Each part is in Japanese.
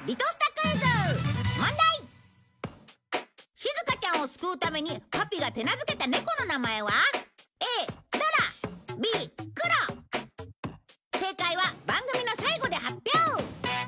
リトスタクイズ問題。しずかちゃんを救うためにパピが手なずけた猫の名前は A ドラ B クロ。正解は番組の最後で発表。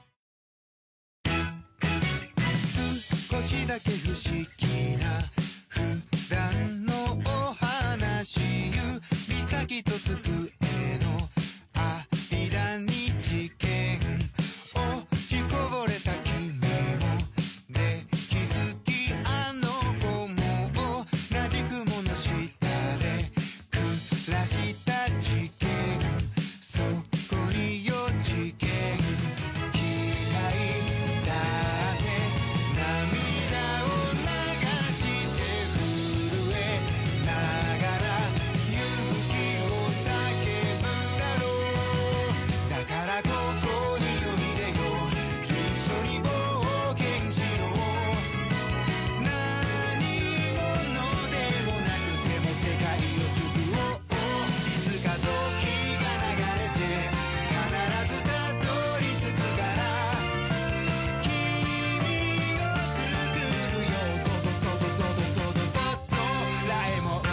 少しだけ不思議な普段のお話、指先と机の間に事件、落ちこぼれた君もね、気づきあの子も同じ雲の下で暮らした事件、そこに4事件、嫌いだって涙を流して震えながら勇気を叫ぶだろう。だからここにおいでよ、一緒に冒険しよう。何者でもなくても世界を救おう。いつか時が流れて必ずたどり着くから君を作るよ。ドラえもん。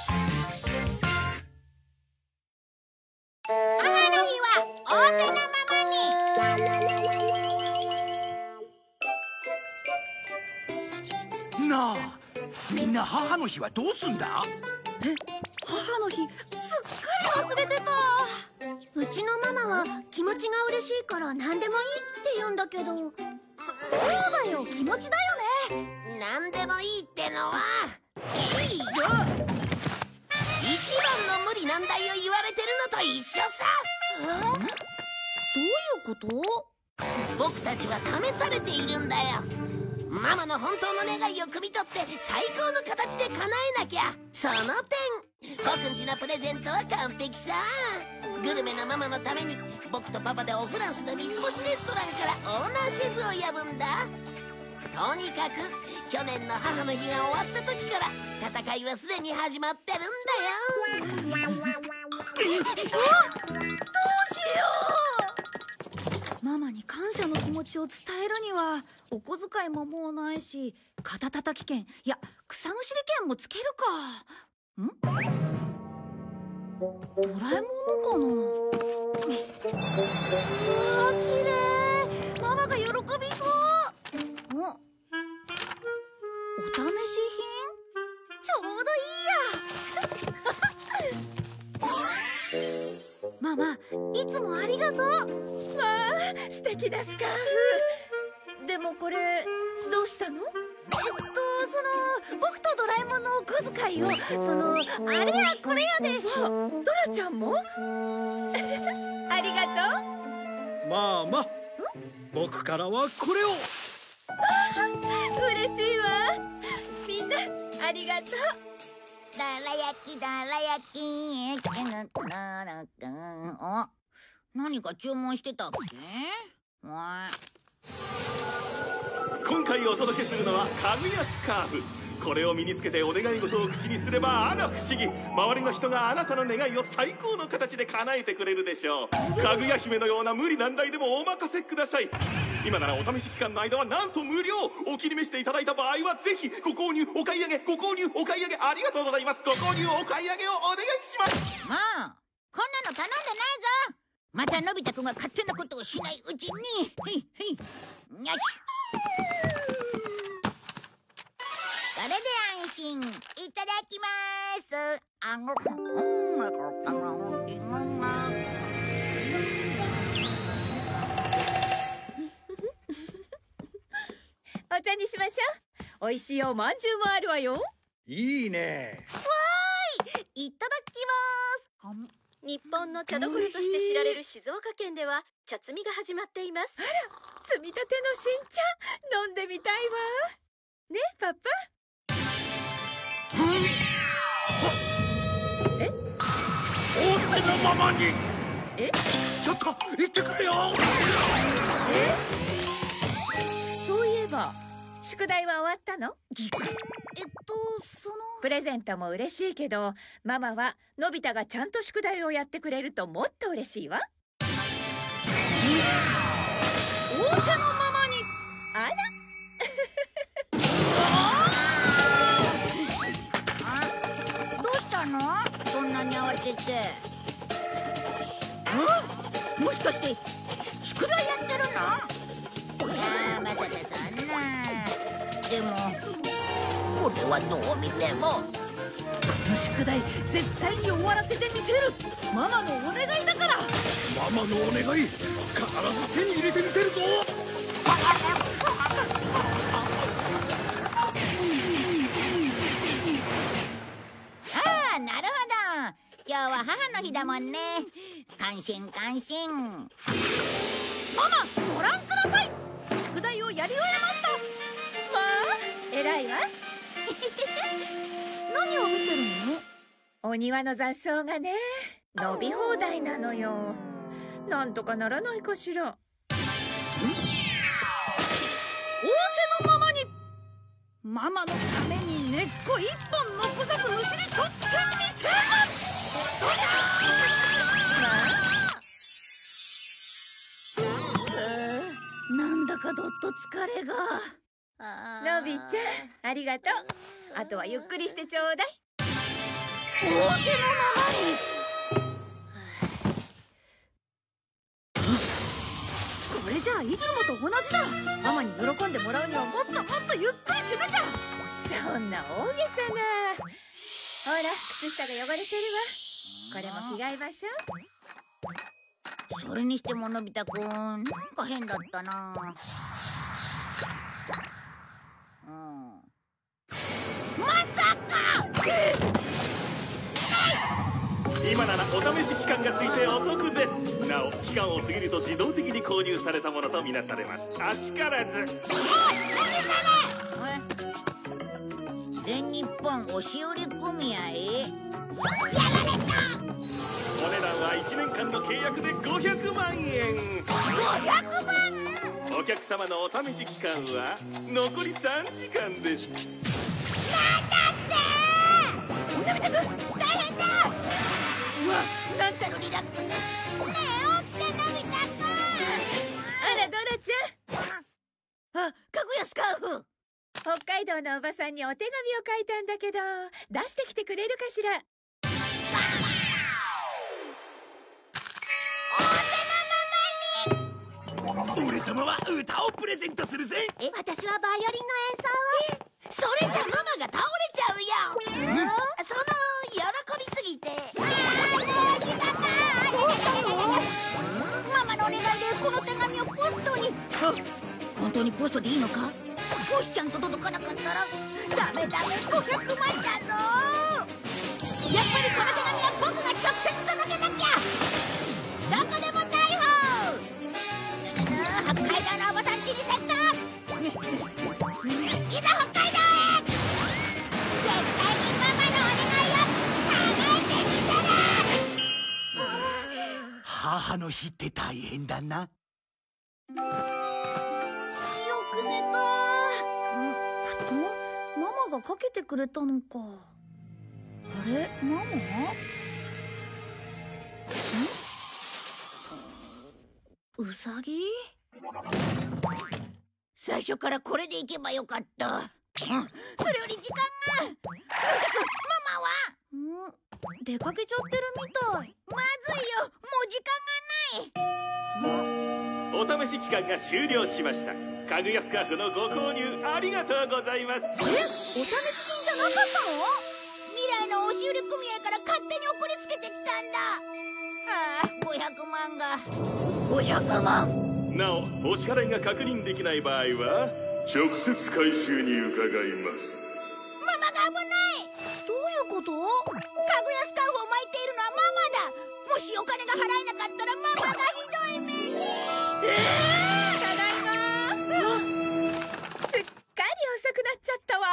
母の日は仰せのままに。 なあ、みんな母の日はどうすんだ？ 母の日すっかり忘れてた。うちのママは気持ちが嬉しいから何でもいいって言うんだけど、そうだよ、気持ちだよね。 何でもいいってのは一番の無理難題を言われてるのと一緒さ。 どういうこと？ 僕たちは試されているんだよ。ママの本当の願いを汲み取って最高の形で叶えなきゃ。その点僕んちのプレゼントは完璧さ。グルメなママのために僕とパパでオフランスの三つ星レストランからオーナーシェフを呼ぶんだ。とにかく去年の母の日が終わった時から戦いはすでに始まってるんだよ。 ママに感謝の気持ちを伝えるにはお小遣いももうないし、肩たたき券、いや草むしり券もつけるか。ドラえもんのかな。わあ、きれい。ママが喜びそう。お試し品？ちょうどいいや。ママ、いつもありがとう。わあ、素敵なスカーフ。でもこれどうしたの？僕とドラえもんのお小遣いを、あれやこれやで。ドラちゃんも？ありがとう。 まあまあ、僕からはこれを。 嬉しいわ。みんなありがとう。 どら焼きどら焼き。あ、何か注文してたっけ？ 今回お届けするのはかぐやスカーフ。これを身につけてお願い事を口にすればあら不思議、周りの人があなたの願いを最高の形で叶えてくれるでしょう。かぐや姫のような無理難題でもお任せください。今ならお試し期間の間はなんと無料。お気に召していただいた場合はぜひご購入お買い上げご購入お買い上げありがとうございます。ご購入お買い上げをお願いします。 もうこんなの頼んでないぞ。またのび太くんが勝手なことをしないうちに。よし、これで安心。いただきます。 お茶にしましょう。おいしいおまんじゅうもあるわよ。 いいね。 いただきます。日本の茶どころとして知られる静岡県では茶摘みが始まっています。摘みたての新茶飲んでみたいわ。ね、パパ。 仰せのままに。 え？ ちょっと行ってくれよ。 そういえば宿題は終わったの？プレゼントも嬉しいけど、ママはのび太がちゃんと宿題をやってくれるともっと嬉しいわ。仰せのままにっはどう見ても。 この宿題絶対に終わらせてみせる。ママのお願いだから。 ママのお願い、必ず手に入れてみせるぞ。 ああ、なるほど。今日は母の日だもんね。感心感心。 ママ、ご覧ください。宿題をやり終えました。 わあ、偉いわ。 何を見てるの？ お庭の雑草がね、伸び放題なのよ。なんとかならないかしら。 仰せのままに。ママのために根っこ一本残さずむしり取ってみせる。なんだかどっと疲れが。 のびちゃん、ありがとう。あとはゆっくりしてちょうだい。 仰せのままに。これじゃあいつもと同じだ。ママに喜んでもらうにはもっともっとゆっくりしなきゃ。 そんな大げさな。ほら、靴下が汚れてるわ。これも着替えましょう。 それにしてものび太くん、なんか変だったな。まさか！ 今ならお試し期間がついてお得です。なお期間を過ぎると自動的に購入されたものとみなされます。あしからず。 全日本押売組合。 お値段は1年間の契約で500万円。 500万！ お客様のお試し期間は残り3時間です。 なんだって！のび太くん、大変だ！うわ、なんたのリラックス。ねえ、起きて、のび太くん！ あら、ドラちゃん。 あ、かぐやスカーフ。 北海道のおばさんにお手紙を書いたんだけど、出してきてくれるかしら。 俺様は歌をプレゼントするぜ。 私はバイオリンの演奏を。それじゃママが倒れちゃうよ。その喜びすぎて。 ママのお願いでこの手紙をポストに。本当にポストでいいのか？もしちゃんと届かなかったらダメダメ、500万だぞ。やっぱりこの手紙は僕が直接届けなきゃ。どこでも逮捕。北海道のおばさんちにセット。いざ北海道へ。絶対にママのお願いを叶えてみせる。 母の日って大変だな。 よく寝た。布団、ママがかけてくれたのか。あれ、ママ？うさぎ？ 最初からこれで行けばよかった。それより時間が。のび太くん、ママは？ 出かけちゃってるみたい。 まずいよ、もう時間がない。 お試し期間が終了しました。かぐやスカーフのご購入ありがとうございます。 お試し金じゃなかったの？ 未来の押売組合から勝手に送りつけてきたんだ。ああ、500万が。 500万。 なお、お支払いが確認できない場合は直接回収に伺います。 ママが危ない。 どういうこと？ かぐやスカーフを巻いているのはママだ。もしお金が払えなかったらママがひどい目に。 ただいま。すっかり遅くなっちゃったわ。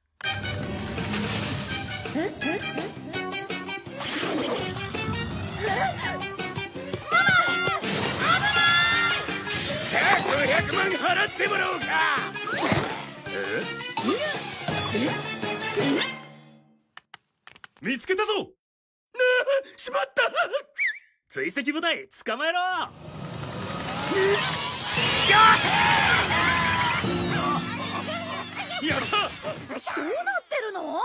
さあ500万払ってもらおうか。見つけたぞ。しまった。追跡部隊捕まえろ。やった。 どうなってるの？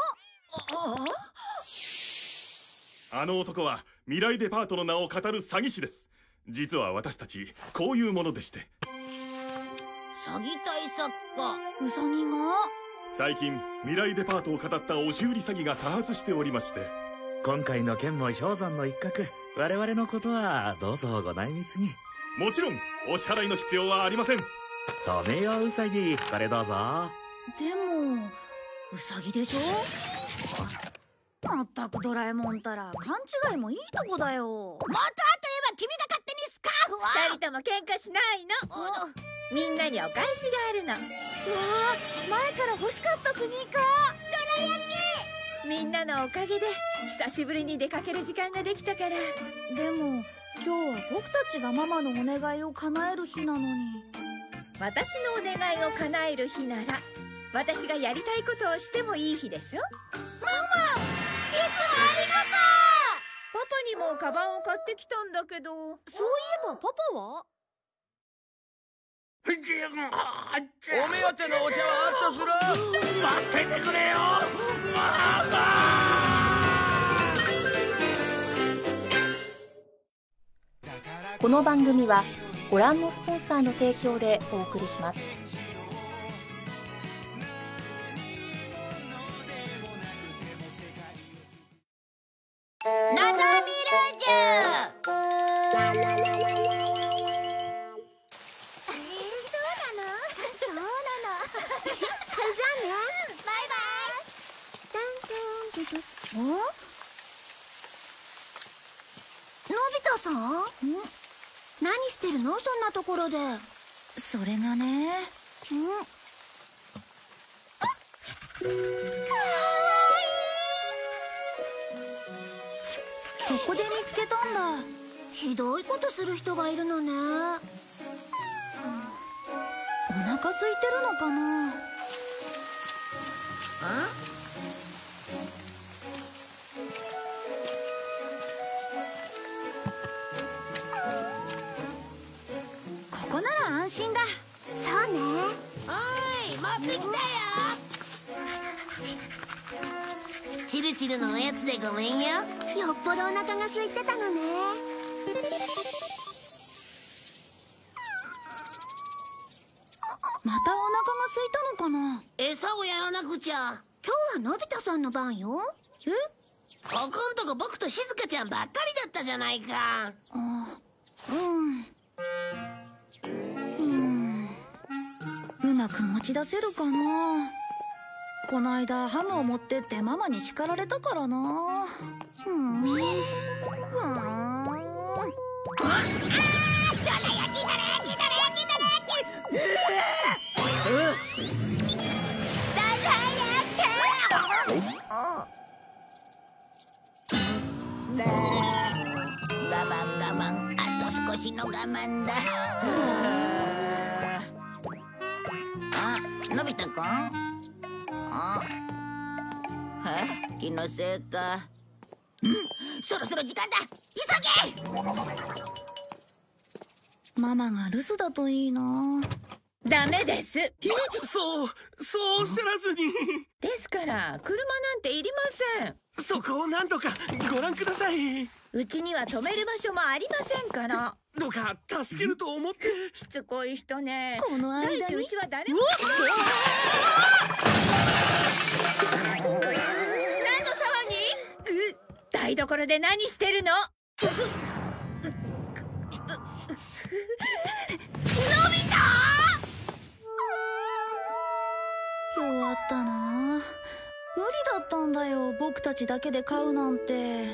あの男は未来デパートの名を語る詐欺師です。実は私たちこういうものでして。 詐欺対策か。 ウサギが？ 最近未来デパートを語った押し売り詐欺が多発しておりまして、 今回の件も氷山の一角。我々のことはどうぞご内密に。 もちろんお支払いの必要はありません。 止めようウサギ、これどうぞ。 でもウサギでしょ。まったくドラえもんたら勘違いもいいとこだよ。 元はといえば君が勝手にスカーフを。 二人とも喧嘩しないの。みんなにお返しがあるの。 うわー、前から欲しかったスニーカー。 みんなのおかげで久しぶりに出かける時間ができたから。 でも今日は僕たちがママのお願いを叶える日なのに。 私のお願いを叶える日なら私がやりたいことをしてもいい日でしょ。 ママ、いつもありがパパにもカバンを買ってきたんだけど。 とう。そういえばパパは？ お目当てのお茶はあったすら。待っててくれよママ。 この番組はご覧のスポンサーの提供でお送りします。 のぞみルジュ。 お？のび太さん？何してるの？そんなところで。それがね。ここで見つけたんだ。ひどいことする人がいるのね。お腹空いてるのかな？ここなら安心だ。そうね。 おい、持ってきたよ。チルチルのおやつでごめんよ。 よっぽどお腹が空いてたのね。またお腹が空いたのかな？ 餌をやらなくちゃ。 今日はのび太さんの番よ。え？ ここんとこ僕としずかちゃんばっかりだったじゃないか。 うまく持ち出せるかな。この間ハムを持ってってママに叱られたからな。 我慢、あと少しの我慢だ。のび太くん？気のせいか。そろそろ時間だ。急げ！ ママが留守だといいな。 ダメです。 そうおっしゃらずに。 ですから車なんていりません。 そこを何とかご覧ください。 うちには止める場所もありませんから。 どうか助けると思って。 しつこい人ね。 この間に第一うちは誰も。何の騒ぎ？台所で何してるの？ 弱ったな。無理だったんだよ、僕たちだけで飼うなんて。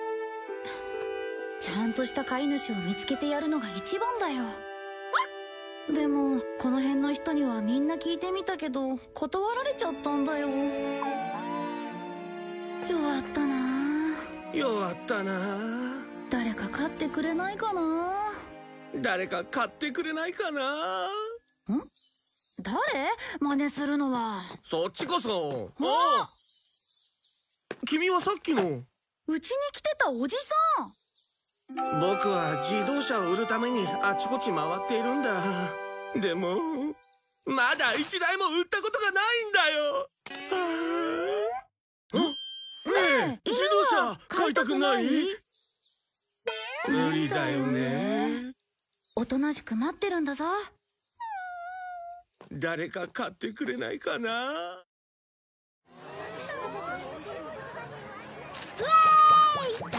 ちゃんとした飼い主を見つけてやるのが一番だよ。でもこの辺の人にはみんな聞いてみたけど断られちゃったんだよ。弱ったな。 弱ったな。 誰か飼ってくれないかな。 誰か買ってくれないかな。 誰？真似するのは。 そっちこそ。君はさっきの。 うちに来てたおじさん。 僕は自動車を売るためにあちこち回っているんだ。でもまだ一台も売ったことがないんだよ。ねえ、自動車買いたくない？無理だよね。 おとなしく待ってるんだぞ。 誰か買ってくれないかな。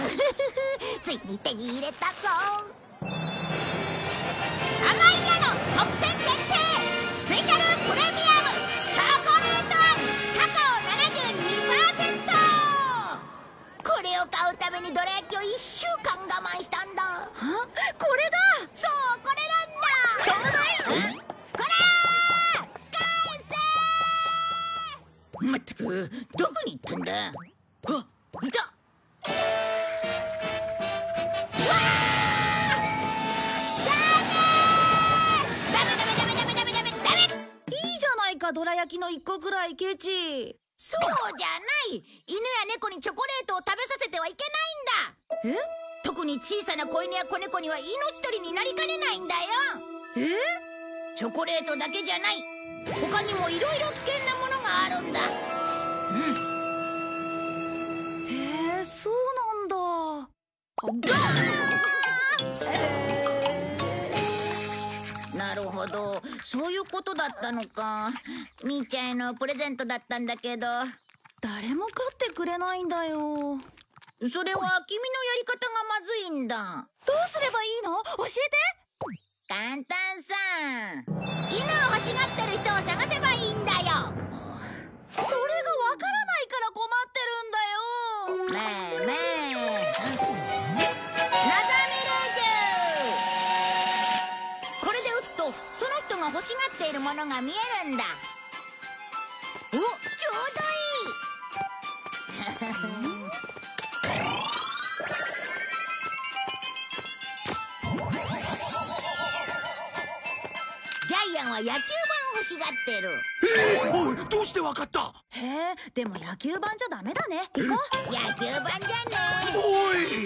ついに手に入れたぞ。甘い屋の特選限定スペシャルプレミアムチョコレートカカオ 72%。 これを買うためにどら焼きを1週間我慢したんだ。は？これだ。そう、これなんだ。ちょうだい。こらー！返せー！まったく、どこに行ったんだ。あ、いた。 どら焼きの1個くらいケチ。 そうじゃない。犬や猫にチョコレートを食べさせてはいけないんだ。え？特に小さな子犬や子猫には命取りになりかねないんだよ。チョコレートだけじゃない。他にもいろいろ危険なものがあるんだ。 へえ、そうなんだ。 なるほど、そういうことだったのか。みーちゃんへのプレゼントだったんだけど。 誰も買ってくれないんだよ。 それは君のやり方がまずいんだ。 どうすればいいの？教えて。 簡単さ。犬を欲しがってる人を探せばいいんだよ。 それがわからないから困ってるんだよ。 まあまあ。その人が欲しがっているものが見えるんだ。お、ちょうどいい。ジャイアンは野球盤欲しがってる。 おい、どうしてわかった？ へえ、でも野球盤じゃダメだね。行こう。 野球盤じゃねえ。 おい！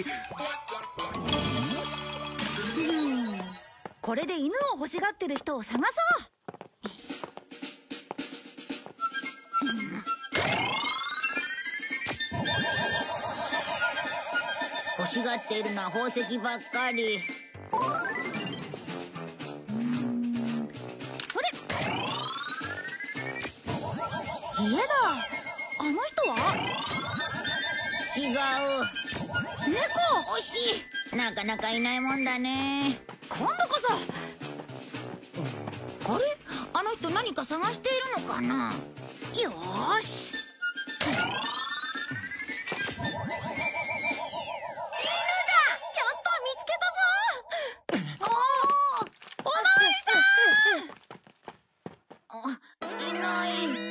これで犬を欲しがってる人を探そう。 欲しがっているのは宝石ばっかり。 それ。家だ。あの人は？ 違う。 猫。 惜しい。なかなかいないもんだね。 今度こそ。 あれ？あの人何か探しているのかな？ よーし。犬だ！やっと見つけたぞ！おまわりさん！ いない。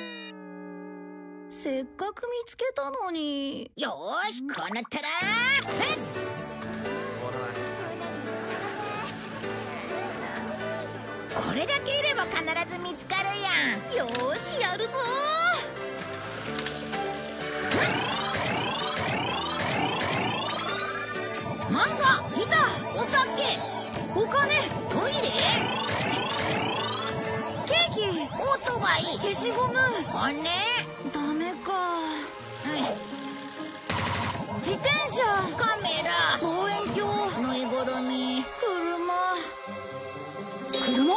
せっかく見つけたのに。 よーし、こうなったらこれだけいれば必ず見つかるやん。 よーし、やるぞー。漫画、ギター、お酒、 お金、 トイレ、 ケーキ、 オートバイ、 消しゴム、 おね。 ダメか。自転車、 カメラ、 望遠鏡、 ぬいぐるみ、 車？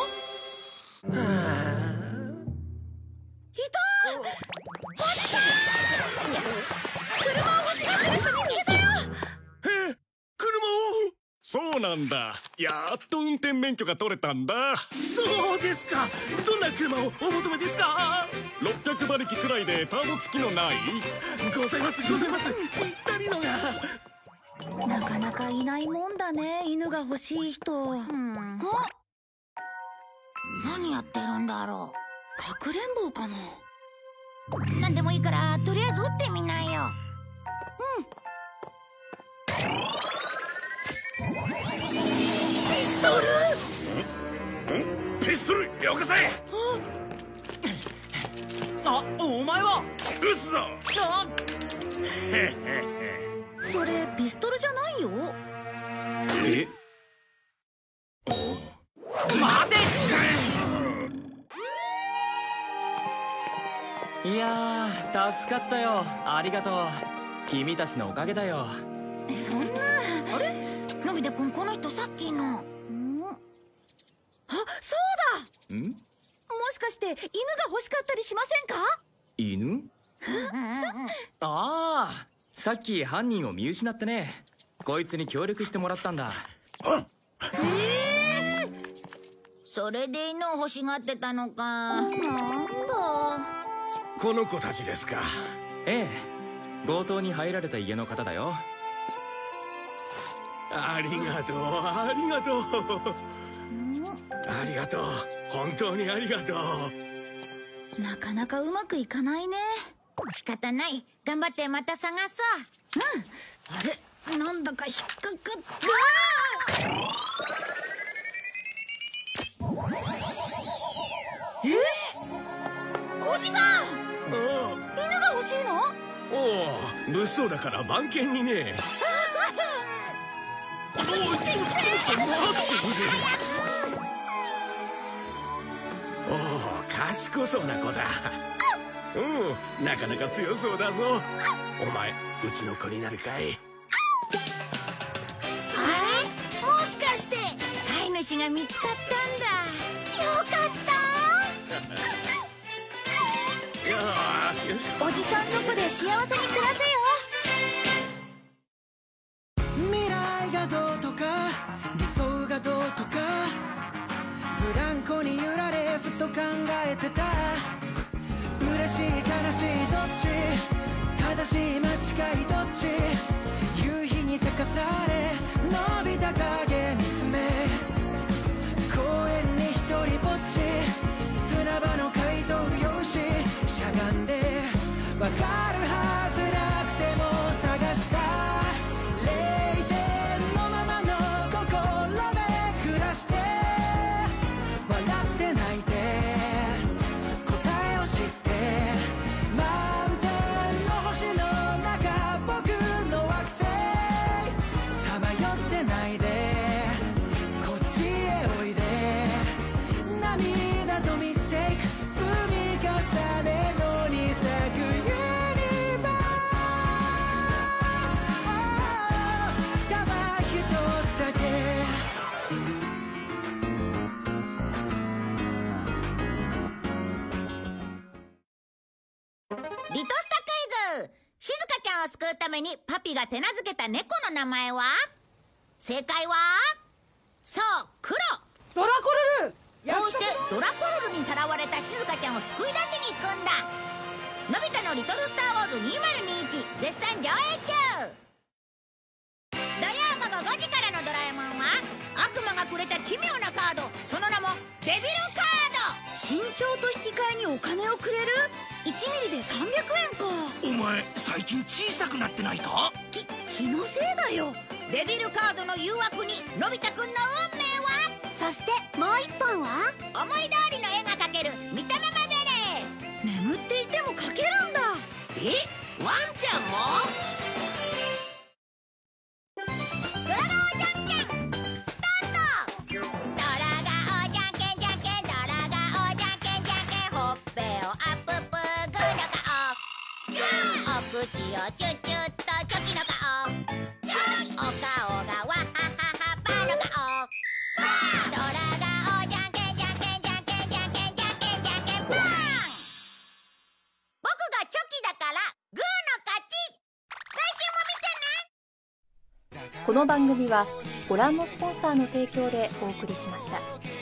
いた！おじさん！車を欲しがってる人見つけたよ！ 車を？そうなんだ。やっと運転免許が取れたんだ。そうですか。どんな車をお求めですか？600馬力くらいでターボ付きのない？ございます、ございます。ぴったりのが。 なかなかいないもんだね、犬が欲しい人。 何やってるんだろう。 かくれんぼかな。 何でもいいからとりあえず撃ってみなよ。 ピストル？ ピストルよこせ！あ、お前は撃つぞ！ それピストルじゃないよ。 え？ 待て！いやー、助かったよ。ありがとう。君たちのおかげだよ。 そんな。 あれ？のび太くん、この人さっきの。 あ、そうだ！もしかして犬が欲しかったりしませんか？ 犬？ああ、さっき犯人を見失ってね。 こいつに協力してもらったんだ。 それで犬を欲しがってたのか。なんだ。 この子たちですか。 ええ、強盗に入られた家の方だよ。 ありがとう、ありがとう。ありがとう、本当にありがとう。なかなかうまくいかないね。 仕方ない、頑張ってまた探そう。 あれ、なんだか引っかかった。おじさん、犬が欲しいの？ おお、物騒だから番犬にね。おい、ちょっと待ってくれ。おお、賢そうな子だ。なかなか強そうだぞ。お前、うちの子になるかい？ あれ？もしかして飼い主が見つかったんだ。よかった。 よーし。 おじさんの子で幸せに暮らせよ。 未来がどうとか理想がどうとかブランコに揺られふと考えてた。嬉しい悲しいどっち、正しい間違いどっち、夕日にせかされ伸びた影見つめ、公園に一人ぼっち、砂場の怪盗用紙しゃがんで、わかるはずなくても探した、0点のままの心で暮らして、笑って泣いて答えを知って、満天の星の中僕の惑星、さまよってないでこっちへおいで、涙とミステイク積み重ねのに咲くユニバース、ただ一つだけ。 リトスタクイズ。しずかちゃんを救うためにパピが手なずけた猫の名前は？正解はそう、クロ。 ドラコルル。 こうしてドラコルルにさらわれたしずかちゃんを救い出しに行くんだ。のび太のリトルスターウォーズ2021絶賛上映中。土曜午後5時からのドラえもんは悪魔がくれた奇妙なカード、その名もデビルカード。 身長と引き換えにお金をくれる？1ミリで300円か。 お前最近小さくなってないか？ 気のせいだよ。 デビルカードの誘惑にのび太くんの運命は？ そしてもう一本は思い通りの絵が描ける見たままベレー。 眠っていても描けるんだ。 ワンちゃんも？ ドラガオじゃんけんスタート。ドラガオじゃんけんじゃんけん、ドラガオじゃんけんじゃんけん、ほっぺをアッププーグーの顔、お口をチュチュッとチョキの顔、お顔がワッハッハッハッパーの顔。ドラガオじゃんけんじゃんけんじゃんけんじゃんけんじゃんけんじゃんけんポン。僕がチョキだからグーの勝ち。来週も見てね。 この番組はご覧のスポンサーの提供でお送りしました。